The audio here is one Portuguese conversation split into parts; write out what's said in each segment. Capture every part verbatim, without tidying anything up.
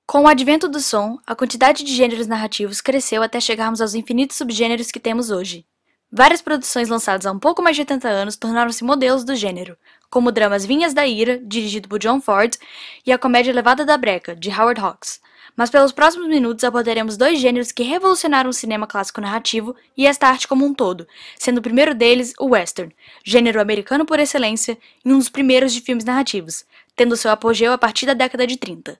Com o advento do som, a quantidade de gêneros narrativos cresceu até chegarmos aos infinitos subgêneros que temos hoje. Várias produções lançadas há um pouco mais de oitenta anos tornaram-se modelos do gênero, como o drama As Vinhas da Ira, dirigido por John Ford, e a comédia Levada da Breca, de Howard Hawks. Mas pelos próximos minutos abordaremos dois gêneros que revolucionaram o cinema clássico narrativo e esta arte como um todo, sendo o primeiro deles o western, gênero americano por excelência e um dos primeiros de filmes narrativos, tendo seu apogeu a partir da década de trinta.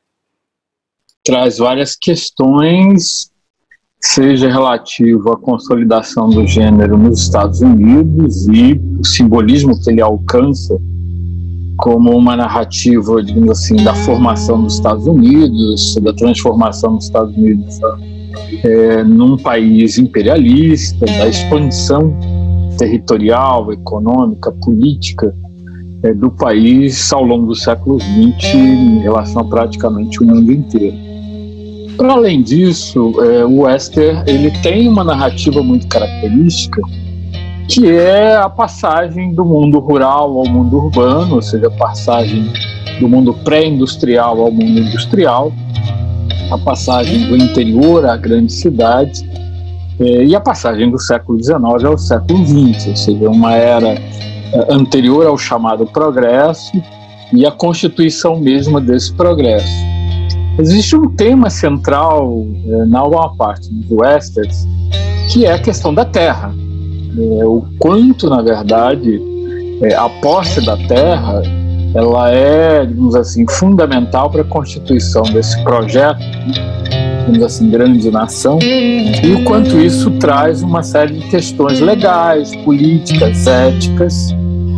Traz várias questões, seja relativo à consolidação do gênero nos Estados Unidos e o simbolismo que ele alcança como uma narrativa, digamos assim, da formação dos Estados Unidos, da transformação dos Estados Unidos é, num país imperialista, da expansão territorial, econômica, política é, do país ao longo do século vinte em relação a praticamente o mundo inteiro. Para além disso, é, o western ele tem uma narrativa muito característica, que é a passagem do mundo rural ao mundo urbano, ou seja, a passagem do mundo pré-industrial ao mundo industrial, a passagem do interior à grande cidade, é, e a passagem do século dezenove ao século vinte, ou seja, uma era é, anterior ao chamado progresso e a constituição mesma desse progresso. Existe um tema central é, na maior parte dos westerns, que é a questão da terra. É, o quanto, na verdade, é, a posse da terra ela é, digamos assim, fundamental para a constituição desse projeto, digamos assim, grande nação, e o quanto isso traz uma série de questões legais, políticas, éticas.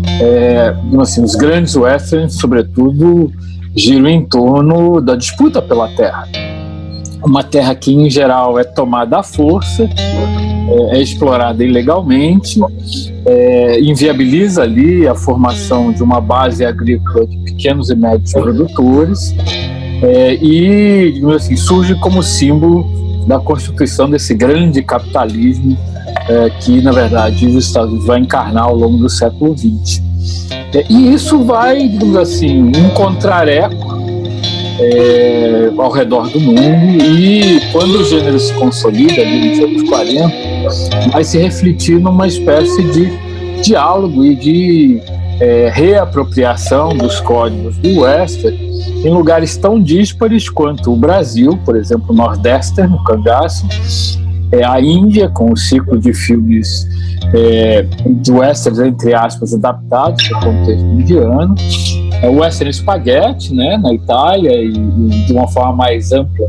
É, digamos assim, os grandes westerns, sobretudo, giram em torno da disputa pela terra. Uma terra que, em geral, é tomada à força, é, é explorada ilegalmente, é, inviabiliza ali a formação de uma base agrícola de pequenos e médios produtores é, e, digamos assim, surge como símbolo da constituição desse grande capitalismo é, que, na verdade, os Estados Unidos vai encarnar ao longo do século vinte. E isso vai, digamos assim, encontrar eco é, ao redor do mundo, e quando o gênero se consolida, ali nos anos quarenta, vai se refletir numa espécie de diálogo e de é, reapropriação dos códigos do western em lugares tão díspares quanto o Brasil, por exemplo, o Nordeste, no cangaço, é, a Índia, com o ciclo de filmes é, de westerns, entre aspas, adaptados para o contexto indiano, é, o western spaghetti, né, na Itália, e, e de uma forma mais ampla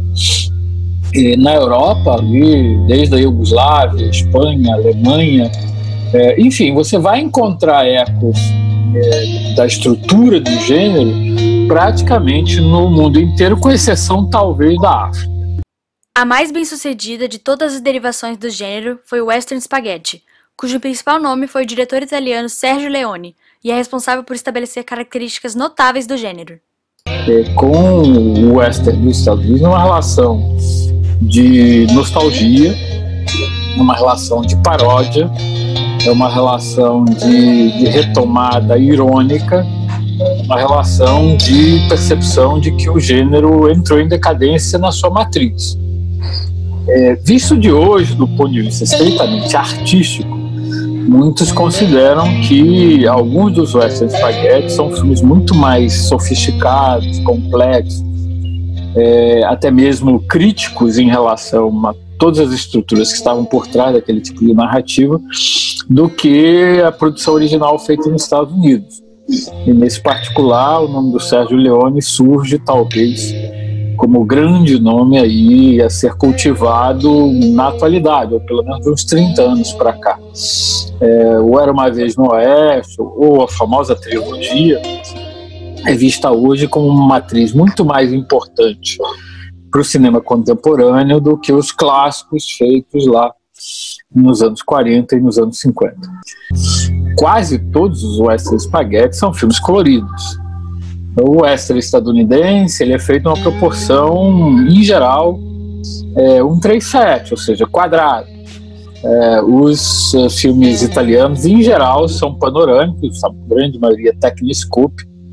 e na Europa, ali, desde a Iugoslávia, Espanha, Alemanha, é, enfim, você vai encontrar ecos é, da estrutura do gênero praticamente no mundo inteiro, com exceção talvez da África. A mais bem-sucedida de todas as derivações do gênero foi o western spaghetti, cujo principal nome foi o diretor italiano Sergio Leone, e é responsável por estabelecer características notáveis do gênero. É, com o western dos Estados Unidos, uma relação de nostalgia, uma relação de paródia, é uma relação de, de retomada irônica, uma relação de percepção de que o gênero entrou em decadência na sua matriz. É, visto de hoje, do ponto de vista estritamente artístico, muitos consideram que alguns dos western spaghetti são filmes muito mais sofisticados, complexos, é, até mesmo críticos em relação a todas as estruturas que estavam por trás daquele tipo de narrativa, do que a produção original feita nos Estados Unidos. E nesse particular, o nome do Sergio Leone surge talvez como o grande nome aí a ser cultivado na atualidade, ou pelo menos uns trinta anos para cá. É, o Era Uma Vez no Oeste, ou a famosa trilogia, é vista hoje como uma matriz muito mais importante para o cinema contemporâneo do que os clássicos feitos lá nos anos quarenta e nos anos cinquenta. Quase todos os western spaghetti são filmes coloridos. O western estadunidense ele é feito numa proporção, em geral, é, um três sete, ou seja, quadrado. É, os uh, filmes italianos, em geral, são panorâmicos, a grande maioria Techniscope,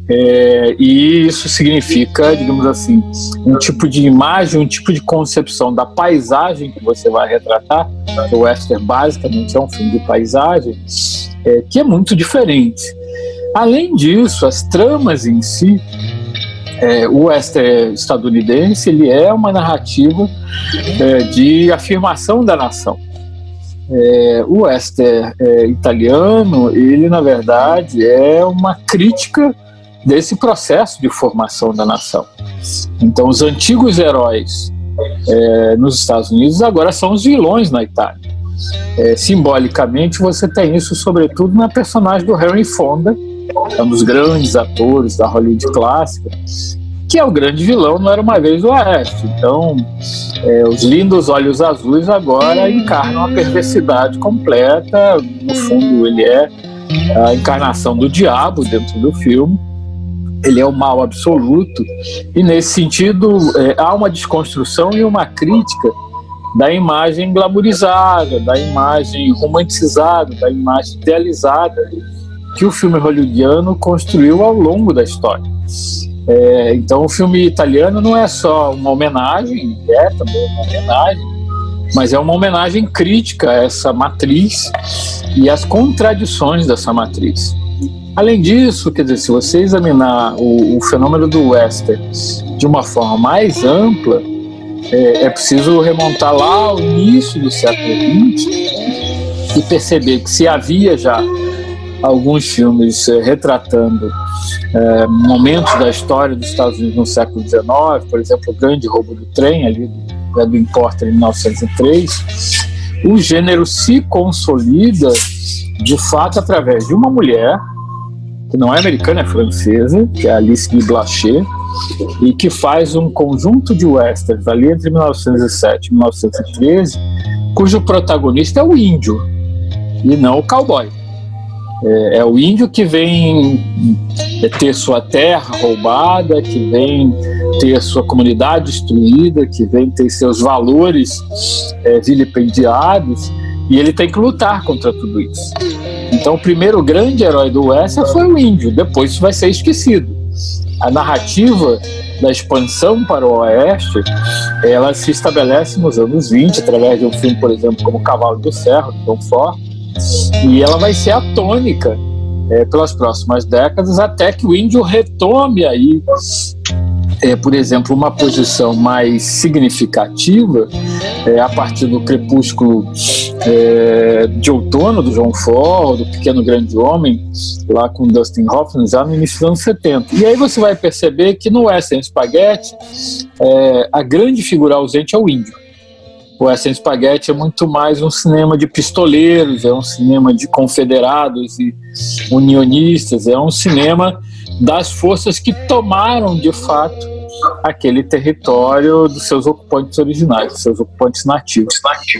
É, e isso significa, digamos assim, um tipo de imagem, um tipo de concepção da paisagem que você vai retratar. O western basicamente é um filme de paisagem, é, que é muito diferente. Além disso, as tramas em si, é, o western estadunidense ele é uma narrativa é, de afirmação da nação. É, o western é, italiano, ele na verdade é uma crítica desse processo de formação da nação. Então, os antigos heróis é, nos Estados Unidos agora são os vilões na Itália. É, simbolicamente, você tem isso sobretudo na personagem do Henry Fonda, é um dos grandes atores da Hollywood clássica, que é o grande vilão no Era Uma Vez o Oeste. Então, é, os lindos olhos azuis agora encarnam a perversidade completa. No fundo, ele é a encarnação do diabo dentro do filme. Ele é o mal absoluto. E, nesse sentido, é, há uma desconstrução e uma crítica da imagem glamourizada, da imagem romantizada, da imagem idealizada que o filme hollywoodiano construiu ao longo da história. É, então o filme italiano não é só uma homenagem, é também uma homenagem, mas é uma homenagem crítica a essa matriz e às contradições dessa matriz. Além disso, quer dizer, se você examinar o, o fenômeno do western de uma forma mais ampla, é, é preciso remontar lá ao início do século vinte e perceber que se havia já alguns filmes eh, retratando eh, momentos da história dos Estados Unidos no século dezenove, por exemplo, O Grande Roubo do Trem, ali do Edwin Porter, em mil novecentos e três, o gênero se consolida, de fato, através de uma mulher, que não é americana, é francesa, que é Alice Guy Blaché, e que faz um conjunto de westerns ali entre mil novecentos e sete e mil novecentos e treze, cujo protagonista é o índio, e não o cowboy. É, é o índio que vem ter sua terra roubada, que vem ter sua comunidade destruída, que vem ter seus valores é, vilipendiados, e ele tem que lutar contra tudo isso. Então o primeiro grande herói do western foi o índio, depois isso vai ser esquecido. A narrativa da expansão para o oeste, ela se estabelece nos anos vinte, através de um filme, por exemplo, como Cavalo do Ferro, de Tom Ford, e ela vai ser a tônica é, pelas próximas décadas, até que o índio retome aí, é, por exemplo, uma posição mais significativa é, a partir do Crepúsculo é, de Outono, do John Ford, do Pequeno Grande Homem, lá com Dustin Hoffman, já no início dos anos setenta. E aí você vai perceber que no Western Spaghetti é, a grande figura ausente é o índio. O Western Spaghetti é muito mais um cinema de pistoleiros, é um cinema de confederados e unionistas, é um cinema das forças que tomaram, de fato, aquele território dos seus ocupantes originais, dos seus ocupantes nativos.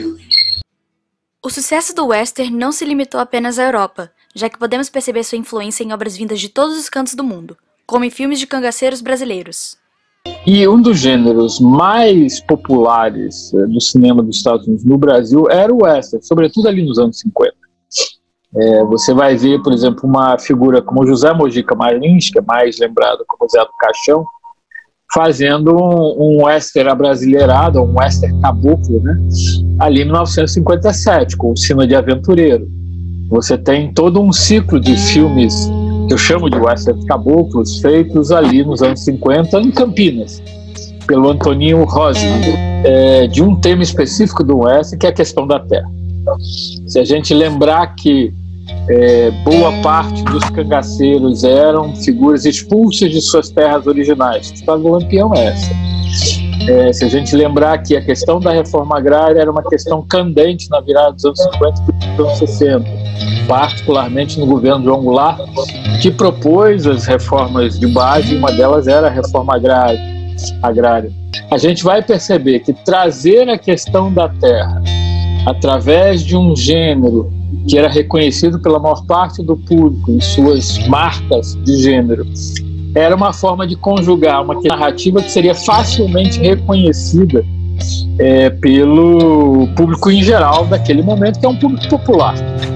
O sucesso do western não se limitou apenas à Europa, já que podemos perceber sua influência em obras vindas de todos os cantos do mundo, como em filmes de cangaceiros brasileiros. E um dos gêneros mais populares eh, do cinema dos Estados Unidos no Brasil era o western, sobretudo ali nos anos cinquenta. É, você vai ver, por exemplo, uma figura como José Mojica Marins, que é mais lembrado como Zé do Caixão, fazendo um, um western abrasileirado, um western caboclo, né? Ali em mil novecentos e cinquenta e sete, com o Sina de Aventureiro. Você tem todo um ciclo de filmes que eu chamo de western caboclos, feitos ali nos anos cinquenta em Campinas, pelo Antoninho Rossi, é, de um tema específico do western, que é a questão da terra. Se a gente lembrar que é, boa parte dos cangaceiros eram figuras expulsas de suas terras originais, a história do Lampião é essa. É, se a gente lembrar que a questão da reforma agrária era uma questão candente na virada dos anos cinquenta e dos anos sessenta, particularmente no governo João Goulart, que propôs as reformas de base, uma delas era a reforma agrária. agrária. A gente vai perceber que trazer a questão da terra através de um gênero que era reconhecido pela maior parte do público em suas marcas de gênero, era uma forma de conjugar uma narrativa que seria facilmente reconhecida é, pelo público em geral daquele momento, que é um público popular.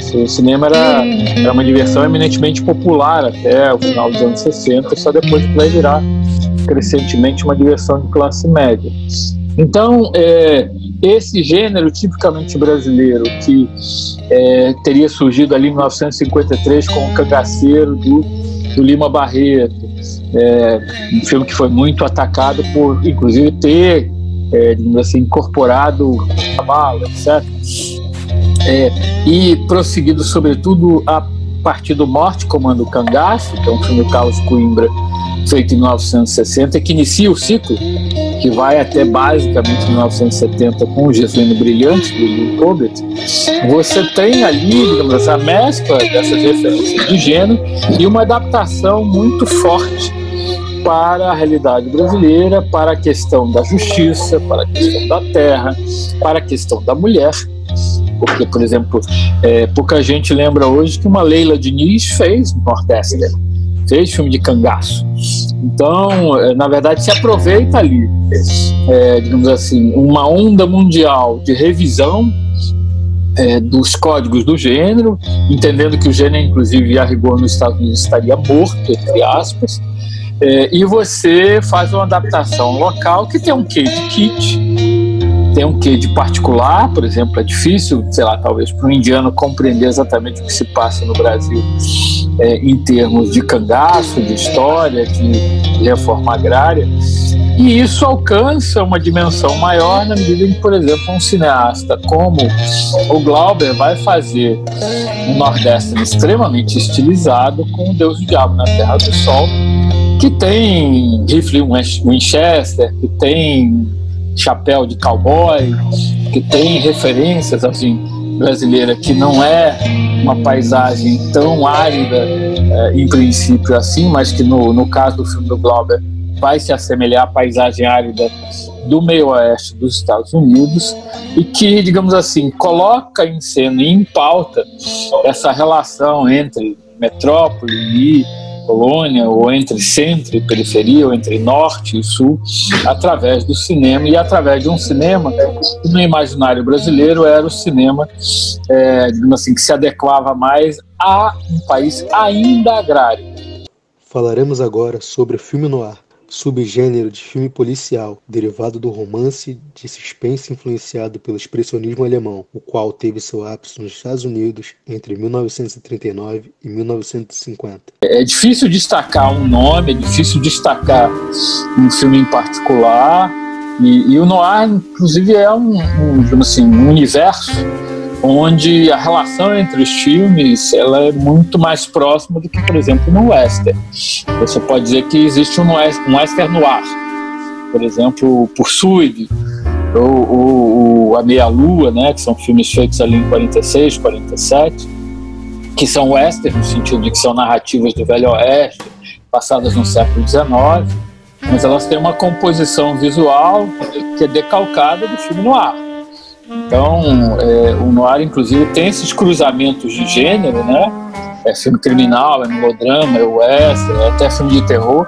O cinema era, era uma diversão eminentemente popular até o final dos anos sessenta, só depois que vai virar crescentemente uma diversão de classe média. Então, é, esse gênero tipicamente brasileiro, que é, teria surgido ali em mil novecentos e cinquenta e três com O Cangaceiro, do, do Lima Barreto, é, um filme que foi muito atacado por, inclusive, ter é, digamos assim, incorporado a bala, etcétera. É, e prosseguido, sobretudo, a partir do Morte Comando Cangaço, que é um filme do Carlos Coimbra, feito em mil novecentos e sessenta, que inicia o ciclo, que vai até basicamente mil novecentos e setenta com o Jesuíno Brilhante, do Will Tobit. Você tem ali, digamos assim, a mescla dessas referências de gênero e uma adaptação muito forte para a realidade brasileira, para a questão da justiça, para a questão da terra, para a questão da mulher. Porque, por exemplo, é, pouca gente lembra hoje que uma Leila Diniz fez Nordeste, fez filme de cangaço. Então, na verdade, se aproveita ali, é, digamos assim, uma onda mundial de revisão é, dos códigos do gênero, entendendo que o gênero, inclusive, a rigor nos Estados Unidos estaria morto, entre aspas, é, e você faz uma adaptação local que tem um quê de kit, tem um quê de particular. Por exemplo, é difícil, sei lá, talvez para um indiano compreender exatamente o que se passa no Brasil é, em termos de cangaço, de história, de reforma agrária, e isso alcança uma dimensão maior na medida em que, por exemplo, um cineasta como o Glauber vai fazer um Nordeste extremamente estilizado com o Deus do Diabo na Terra do Sol, que tem rifle Winchester, que tem chapéu de cowboy, que tem referências assim, brasileira, que não é uma paisagem tão árida é, em princípio assim, mas que no, no caso do filme do Glauber vai se assemelhar à paisagem árida do meio oeste dos Estados Unidos, e que, digamos assim, coloca em cena e em pauta essa relação entre metrópole e colônia, ou entre centro e periferia, ou entre norte e sul, através do cinema, e através de um cinema que no imaginário brasileiro era o cinema é, digamos assim, que se adequava mais a um país ainda agrário. Falaremos agora sobre o filme noir, subgênero de filme policial, derivado do romance de suspense influenciado pelo expressionismo alemão, o qual teve seu ápice nos Estados Unidos entre mil novecentos e trinta e nove e mil novecentos e cinquenta. É difícil destacar um nome, é difícil destacar um filme em particular, e, e o noir, inclusive, é um, um, assim, um universo onde a relação entre os filmes ela é muito mais próxima do que, por exemplo, no western. Você pode dizer que existe um western, um western noir, por exemplo, Pursuit, ou, ou, ou A Meia Lua, né, que são filmes feitos ali em quarenta e seis, quarenta e sete, que são western no sentido de que são narrativas do Velho Oeste, passadas no século dezenove, mas elas têm uma composição visual que é decalcada do filme noir. Então, é, o noir, inclusive, tem esses cruzamentos de gênero, né? É filme criminal, é melodrama, é western, é até filme de terror.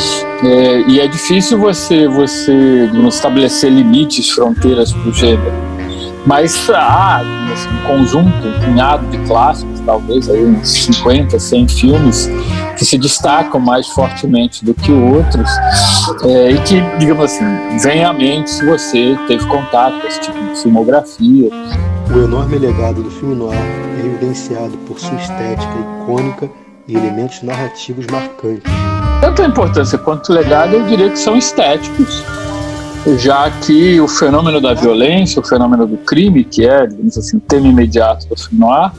É, e é difícil você, você estabelecer limites, fronteiras para o gênero. Mas há assim, um conjunto, um punhado de clássicos, talvez aí uns cinquenta, cem filmes que se destacam mais fortemente do que outros, é, e que, digamos assim, vem à mente se você teve contato com esse tipo de filmografia. O enorme legado do filme noir é evidenciado por sua estética icônica e elementos narrativos marcantes. Tanto a importância quanto o legado, eu diria que são estéticos, já que o fenômeno da violência, o fenômeno do crime, que é, digamos assim, o tema imediato do filme noir,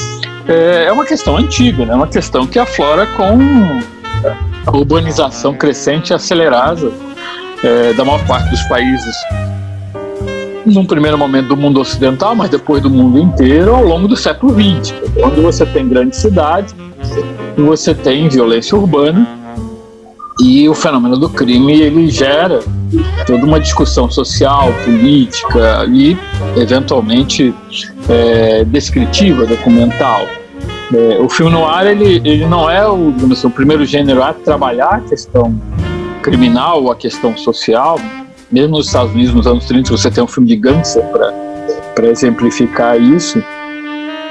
é uma questão antiga, né? Uma questão que aflora com a urbanização crescente e acelerada é, da maior parte dos países, num primeiro momento do mundo ocidental, mas depois do mundo inteiro, ao longo do século vinte, onde você tem grandes cidades, você tem violência urbana, e o fenômeno do crime ele gera toda uma discussão social, política e, eventualmente, é, descritiva, documental. É, o filme noir ele, ele não é o, assim, o primeiro gênero a trabalhar a questão criminal ou a questão social. Mesmo nos Estados Unidos, nos anos trinta, você tem um filme de gangster para exemplificar isso.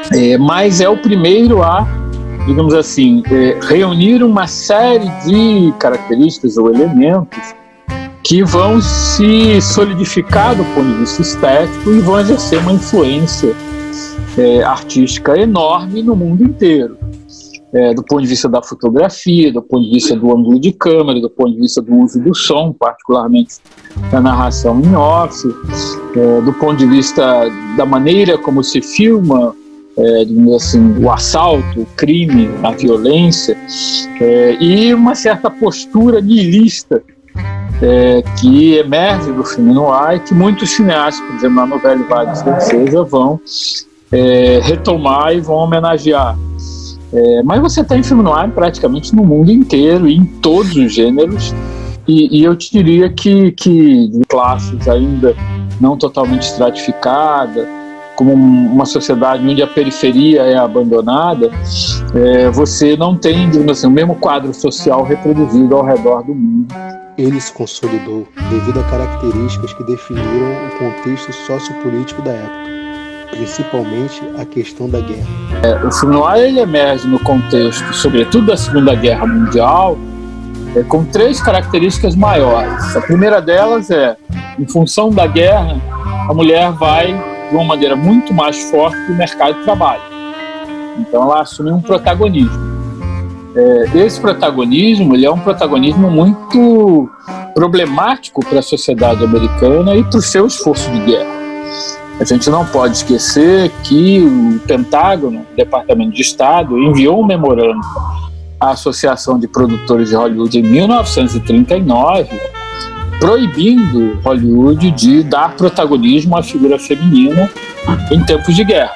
é, mas é o primeiro a, digamos assim, é, reunir uma série de características ou elementos que vão se solidificar do ponto de vista estético e vão exercer uma influência é, artística enorme no mundo inteiro. É, do ponto de vista da fotografia, do ponto de vista do ângulo de câmera, do ponto de vista do uso do som, particularmente da narração em off, é, do ponto de vista da maneira como se filma, é, digamos assim, o assalto, o crime, a violência, é, e uma certa postura nihilista é, que emerge do filme noir e que muitos cineastas, por exemplo, na novela Vargas Francesa, vão é, retomar e vão homenagear. É, mas você tem filme noir praticamente no mundo inteiro, em todos os gêneros, e, e eu te diria que, que de classes ainda não totalmente estratificada, como uma sociedade onde a periferia é abandonada, é, você não tem, digamos assim, o mesmo quadro social reproduzido ao redor do mundo. Ele se consolidou devido a características que definiram o contexto sociopolítico da época, principalmente a questão da guerra. É, o filme noir ele emerge no contexto, sobretudo da Segunda Guerra Mundial, é, com três características maiores. A primeira delas é, em função da guerra, a mulher vai de uma maneira muito mais forte para o mercado de trabalho. Então ela assume um protagonismo. É, esse protagonismo ele é um protagonismo muito problemático para a sociedade americana e para o seu esforço de guerra. A gente não pode esquecer que o Pentágono, o Departamento de Estado, enviou um memorando à Associação de Produtores de Hollywood em mil novecentos e trinta e nove, proibindo Hollywood de dar protagonismo à figura feminina em tempos de guerra.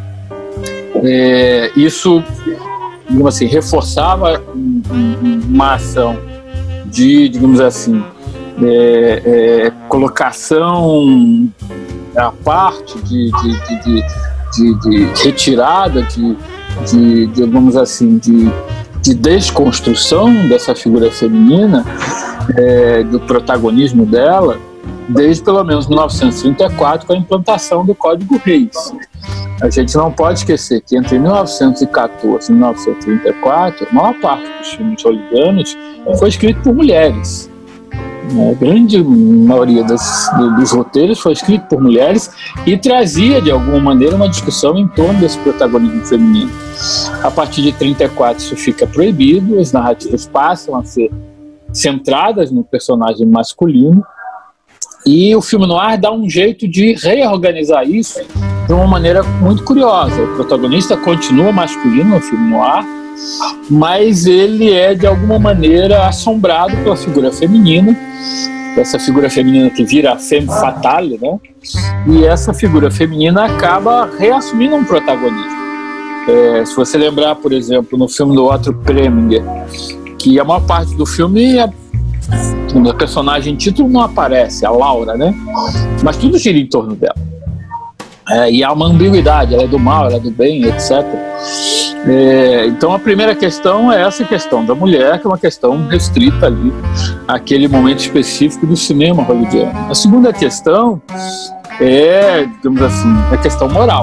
É, isso, digamos assim, reforçava uma ação de, digamos assim, é, é, colocação a parte de, de, de, de, de retirada, de, de, de, vamos assim, de, de desconstrução dessa figura feminina, é, do protagonismo dela, desde pelo menos mil novecentos e trinta e quatro, com a implantação do Código Reis. A gente não pode esquecer que entre mil novecentos e quatorze e mil novecentos e trinta e quatro, a maior parte dos filmes hollywoodianos foi escrito por mulheres. A grande maioria das, dos roteiros foi escrito por mulheres e trazia, de alguma maneira, uma discussão em torno desse protagonismo feminino. A partir de trinta e quatro isso fica proibido, as narrativas passam a ser centradas no personagem masculino e o filme noir dá um jeito de reorganizar isso de uma maneira muito curiosa. O protagonista continua masculino no filme noir, mas ele é de alguma maneira assombrado pela figura feminina, essa figura feminina que vira a femme fatale, né? E essa figura feminina acaba reassumindo um protagonismo. É, se você lembrar, por exemplo, no filme do Otto Preminger, que a maior parte do filme é, a personagem título não aparece, a Laura, né? Mas tudo gira em torno dela. É, e há uma ambiguidade, ela é do mal, ela é do bem, etcétera. É, então a primeira questão é essa questão da mulher, que é uma questão restrita ali àquele momento específico do cinema hollywoodiano. A segunda questão é, digamos assim, a questão moral.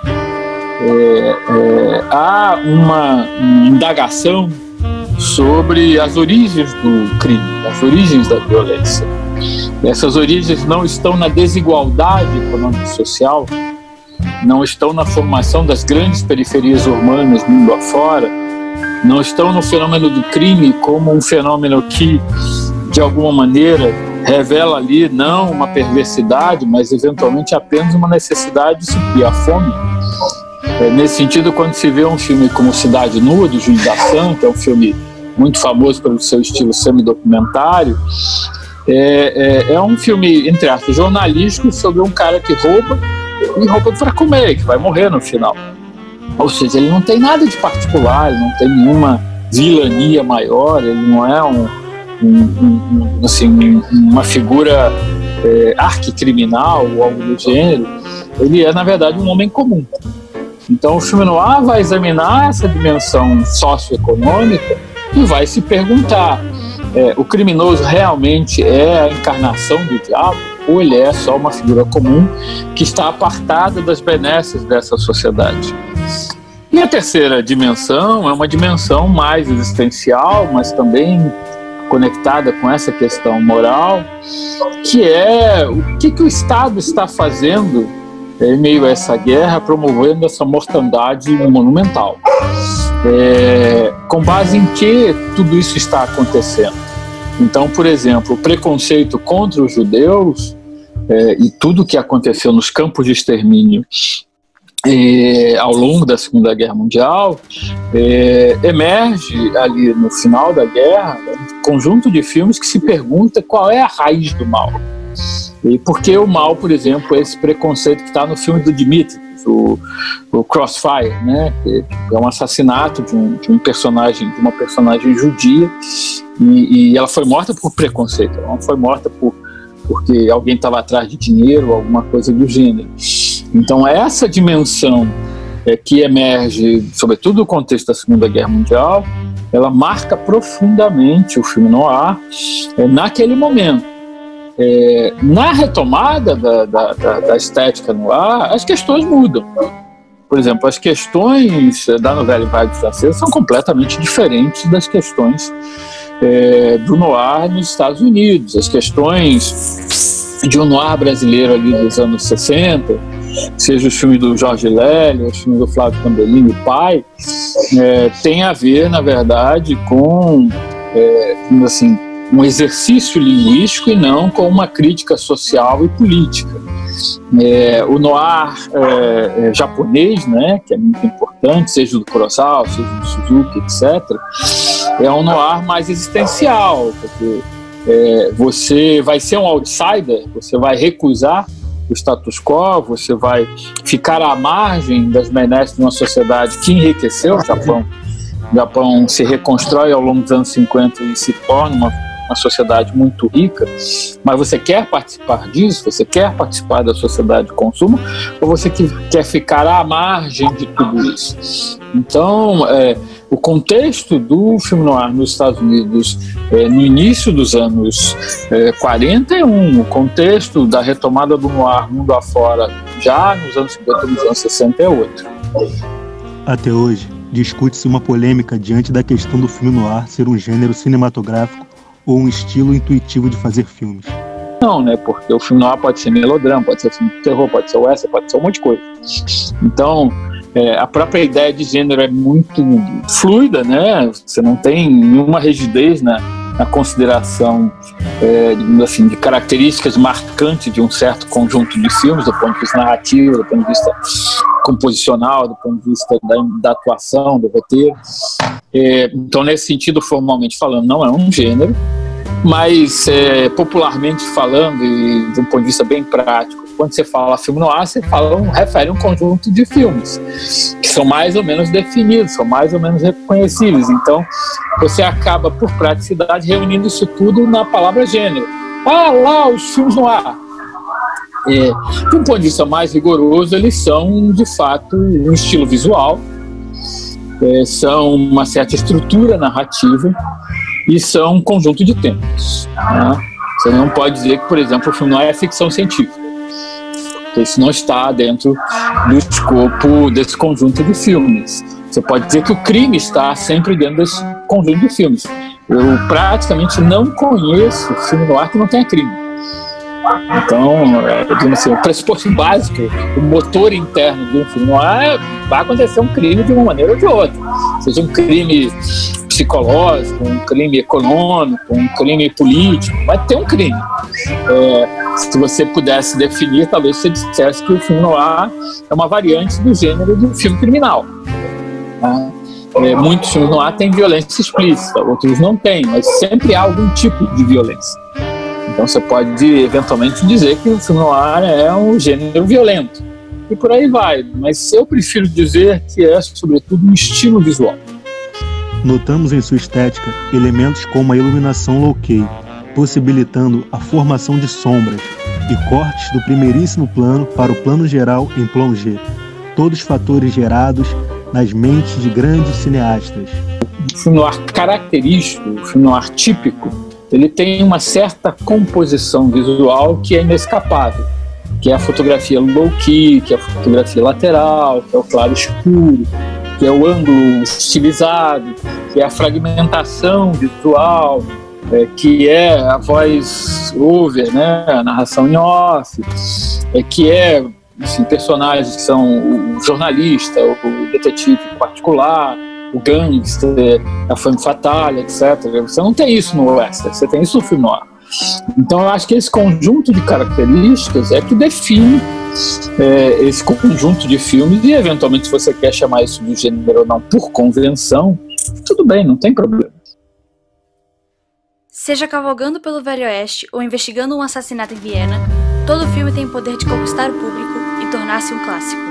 É, é, há uma, uma indagação sobre as origens do crime, as origens da violência. Essas origens não estão na desigualdade econômica e social, não estão na formação das grandes periferias urbanas mundo afora, não estão no fenômeno do crime como um fenômeno que, de alguma maneira, revela ali não uma perversidade, mas eventualmente apenas uma necessidade de suprir a fome. É, nesse sentido, quando se vê um filme como Cidade Nua, de Júlio Dassin, que é um filme muito famoso pelo seu estilo semidocumentário, é, é, é um filme, entre aspas, jornalístico sobre um cara que rouba e rouba para comer, que vai morrer no final. Ou seja, ele não tem nada de particular, ele não tem nenhuma vilania maior, ele não é um, um, um, um, assim, uma figura é, arquicriminal ou algo do gênero. Ele é, na verdade, um homem comum. Então o filme noir vai examinar essa dimensão socioeconômica e vai se perguntar, é, o criminoso realmente é a encarnação do diabo ou ele é só uma figura comum que está apartada das benesses dessa sociedade? E a terceira dimensão é uma dimensão mais existencial, mas também conectada com essa questão moral, que é o que, que o Estado está fazendo em meio a essa guerra, promovendo essa mortandade monumental. É, com base em que tudo isso está acontecendo? Então, por exemplo, o preconceito contra os judeus é, e tudo o que aconteceu nos campos de extermínio é, ao longo da Segunda Guerra Mundial é, emerge ali no final da guerra um conjunto de filmes que se pergunta qual é a raiz do mal. E por que o mal, por exemplo, é esse preconceito que está no filme do Dimitri, o, o Crossfire, né? Que é um assassinato de um, de um personagem, de uma personagem judia, e, e ela foi morta por preconceito, ela não foi morta por, porque alguém estava atrás de dinheiro ou alguma coisa do gênero. Então essa dimensão é, que emerge, sobretudo no contexto da Segunda Guerra Mundial, ela marca profundamente o filme noir é, naquele momento. É, na retomada da, da, da, da estética noir, as questões mudam. Por exemplo, as questões da novela vague francesa são completamente diferentes das questões é, do noir nos Estados Unidos. As questões de um noir brasileiro ali dos anos sessenta, seja o filme do Jorge Lélio, o filme do Flávio Cambellini, pai, é, tem a ver, na verdade, com é, assim, um exercício linguístico e não com uma crítica social e política. É, o noir é, é, japonês, né, que é muito importante, seja do Kurosawa, seja do Suzuki, etcétera, é um noir mais existencial, porque é, você vai ser um outsider, você vai recusar o status quo, você vai ficar à margem das benesses de uma sociedade que enriqueceu o Japão. O Japão se reconstrói ao longo dos anos cinquenta e se torna uma uma sociedade muito rica, mas você quer participar disso? Você quer participar da sociedade de consumo? Ou você que quer ficar à margem de tudo isso? Então, é, o contexto do filme noir nos Estados Unidos é, no início dos anos é, quarenta e um, o contexto da retomada do noir mundo afora já nos anos cinquenta e nos anos sessenta é outro. Até hoje, discute-se uma polêmica diante da questão do filme noir ser um gênero cinematográfico ou um estilo intuitivo de fazer filmes. Não, né? Porque o filme noir pode ser melodrama, pode ser filme de terror, pode ser western, pode ser um monte de coisa. Então, é, a própria ideia de gênero é muito fluida, né? Você não tem nenhuma rigidez na, na consideração é, assim, de características marcantes de um certo conjunto de filmes, do ponto de vista narrativo, do ponto de vista composicional, do ponto de vista da, da atuação, do roteiro. É, então, nesse sentido, formalmente falando, não é um gênero, mas é, popularmente falando e de um ponto de vista bem prático, quando você fala filme noir, você fala um, refere a um conjunto de filmes que são mais ou menos definidos, são mais ou menos reconhecíveis. Então, você acaba, por praticidade, reunindo isso tudo na palavra gênero. Ah, lá, os filmes noir. É, de um ponto de vista mais rigoroso, eles são, de fato, um estilo visual, é, são uma certa estrutura narrativa e são um conjunto de temas. Né? Você não pode dizer que, por exemplo, o filme noir é ficção científica, porque isso não está dentro do escopo desse conjunto de filmes. Você pode dizer que o crime está sempre dentro desse conjunto de filmes. Eu praticamente não conheço filme noir que não tenha crime. Então, é, assim, o pressuposto básico, o motor interno de um filme noir, vai acontecer um crime de uma maneira ou de outra. Seja um crime psicológico, um crime econômico, um crime político, vai ter um crime. É, se você pudesse definir, talvez você dissesse que o filme noir é uma variante do gênero do filme criminal. Né? É, muitos filmes noir têm violência explícita, outros não têm, mas sempre há algum tipo de violência. Então você pode eventualmente dizer que o filme noir é um gênero violento. E por aí vai. Mas eu prefiro dizer que é, sobretudo, um estilo visual. Notamos em sua estética elementos como a iluminação low-key, possibilitando a formação de sombras e cortes do primeiríssimo plano para o plano geral em plongé. Todos fatores gerados nas mentes de grandes cineastas. O filme noir característico, o filme noir típico, ele tem uma certa composição visual que é inescapável. que é a fotografia low-key, que é a fotografia lateral, que é o claro escuro, que é o ângulo estilizado, que é a fragmentação visual, é, que é a voice over, né, a narração em off, é, que é assim, personagens que são o jornalista, o detetive particular, o gangster, a femme fatale, etcétera. Você não tem isso no western, você tem isso no filme noir. Então eu acho que esse conjunto de características é que define é, esse conjunto de filmes, e eventualmente se você quer chamar isso de gênero ou não por convenção, tudo bem, não tem problema. Seja cavalgando pelo Velho Oeste ou investigando um assassinato em Viena, todo filme tem o poder de conquistar o público e tornar-se um clássico.